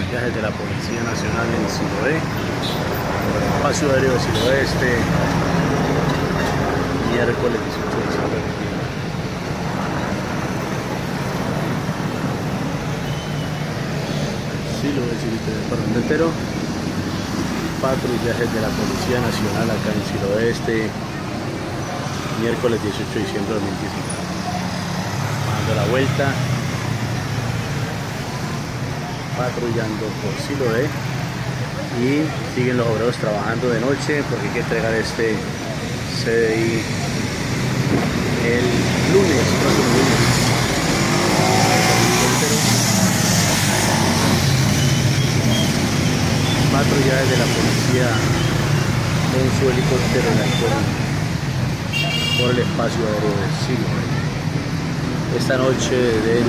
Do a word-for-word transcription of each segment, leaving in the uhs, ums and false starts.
patrullajes de la Policía Nacional en Siloé, espacio aéreo de Siloé este miércoles dieciocho de diciembre. Siloé, Cirito del Parlamento entero, patrullajes de la Policía Nacional acá en Siloé este miércoles dieciocho de diciembre de dos mil diecinueve. Dando la vuelta, patrullando por Siloé, y siguen los obreros trabajando de noche porque hay que entregar este C D I el lunes, próximo lunes. Patrullajes de la policía con su helicóptero en alcohol por el espacio aéreo de Siloé esta noche del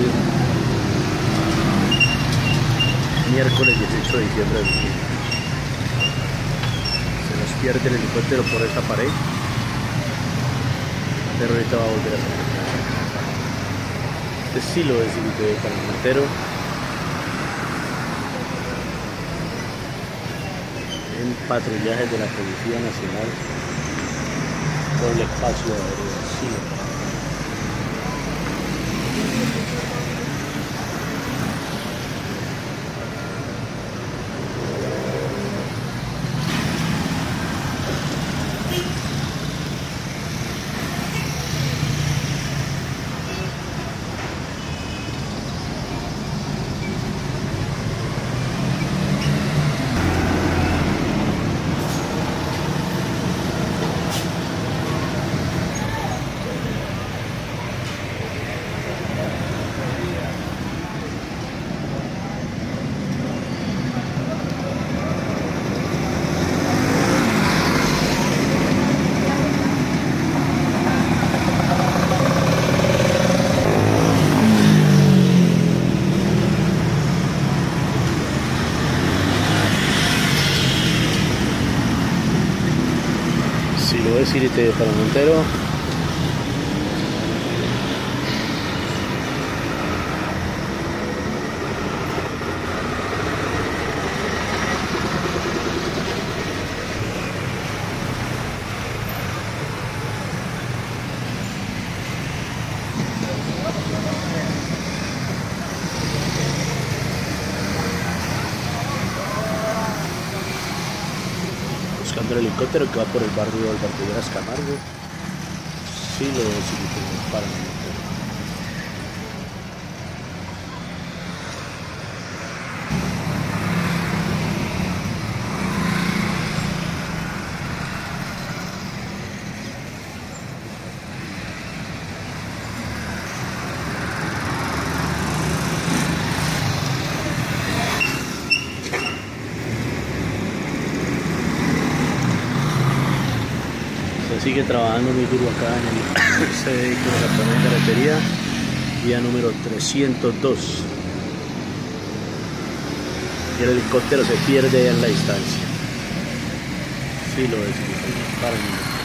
miércoles dieciocho de diciembre. Se nos pierde el helicóptero por esta pared, pero ahorita va a volver a salir. Este sí lo es Cirito del Parlamento en patrullajes de la Policía Nacional por el espacio aéreo de Siloé. Siloé, Cirito del Parlamento. Buscando el helicóptero que va por el barrio del Bartolomé Camargo. Siloé, Cirito del Parlamento. Sigue trabajando muy duro acá en el C D I con la zona de carretería, vía número trescientos dos, y el helicóptero se pierde en la distancia. Sí lo es, para mí.